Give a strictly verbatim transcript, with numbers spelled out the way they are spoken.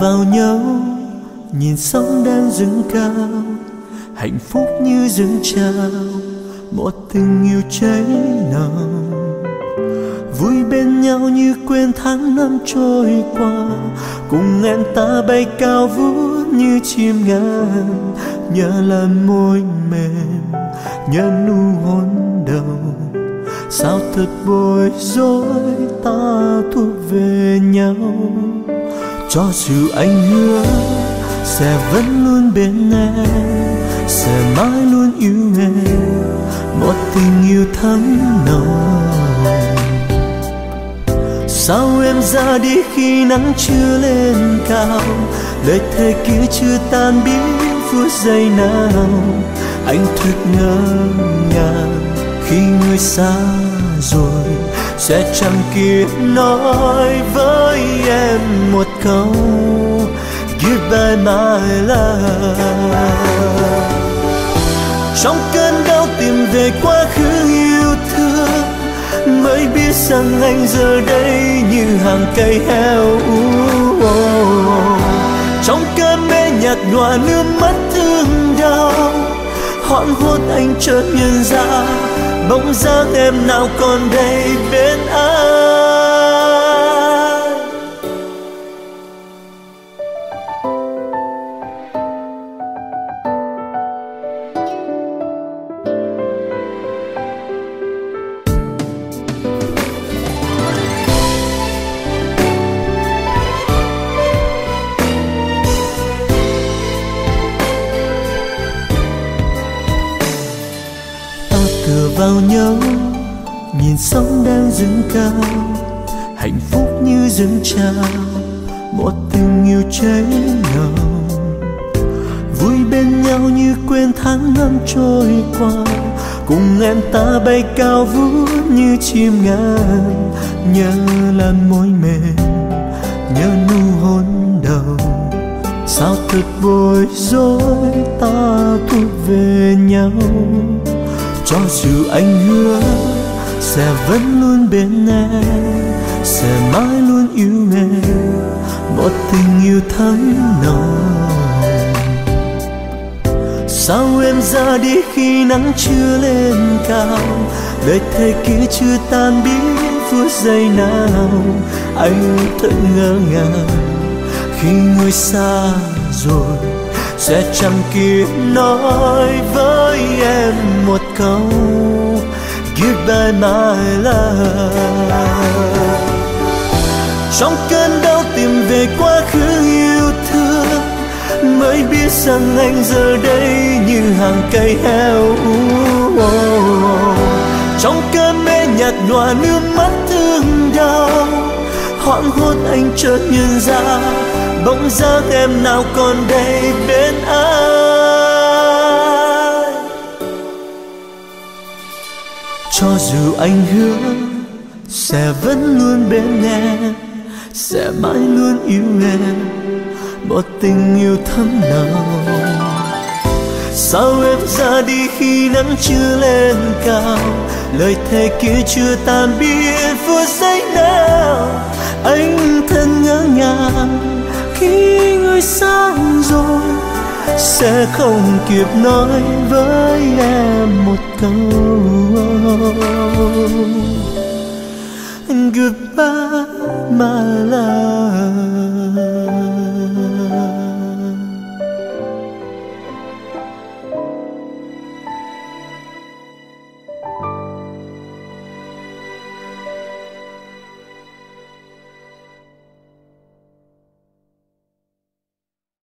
vào nhau, nhìn sóng đang dâng cao, hạnh phúc như dâng trào, một tình yêu cháy nồng. Vui bên nhau như quên tháng năm trôi qua, cùng em ta bay cao vút như chim ngàn. Nhớ lần môi mềm, nhớ nụ hôn đầu, sao thật bối rối ta thuộc về nhau. Cho dù anh hứa sẽ vẫn luôn bên em, sẽ mãi luôn yêu em, một tình yêu thắm nồng. Sao em ra đi khi nắng chưa lên cao, lời thề kia chưa tan biến phút giây nào. Anh thật ngỡ ngàng khi người xa rồi, sẽ chẳng kịp nói với em một câu goodbye my love. Trong cơn đau tìm về quá khứ yêu thương, mới biết rằng anh giờ đây như hàng cây heo. Trong cơn mê nhạt nhòa nước mắt thương đau, hoảng hốt anh chợt nhận ra bóng dáng em nào còn đây bên anh. Tựa vào nhau, nhìn sóng đang dâng cao, hạnh phúc như dâng trào, một tình yêu cháy nồng. Vui bên nhau như quên tháng năm trôi qua, cùng em ta bay cao vút như chim ngàn. Nhớ làn môi mềm, nhớ nụ hôn đầu, sao thật bối rối ta thuộc về nhau. Cho dù anh hứa sẽ vẫn luôn bên em, sẽ mãi luôn yêu em, một tình yêu thắm nồng. Sao em ra đi khi nắng chưa lên cao, lời thề kia chưa tan biến phút giây nào. Anh thật ngỡ ngàng khi người xa rồi, sẽ chẳng kịp nói với em một câu goodbye my love. Trong cơn đau tìm về quá khứ yêu thương, mới biết rằng anh giờ đây như hàng cây heo. Trong cơn mê nhạt nhòa nước mắt thương đau, hoảng hốt anh chợt nhận ra bóng dáng em nào còn đây bên anh. Cho dù anh hứa sẽ vẫn luôn bên em, sẽ mãi luôn yêu em, một tình yêu thắm nồng. Sao em ra đi khi nắng chưa lên cao, lời thề kia chưa tan biến phút giây nào. Anh thân ngỡ ngàng khi người xa rồi, sẽ không kịp nói với em một câu goodbye my love.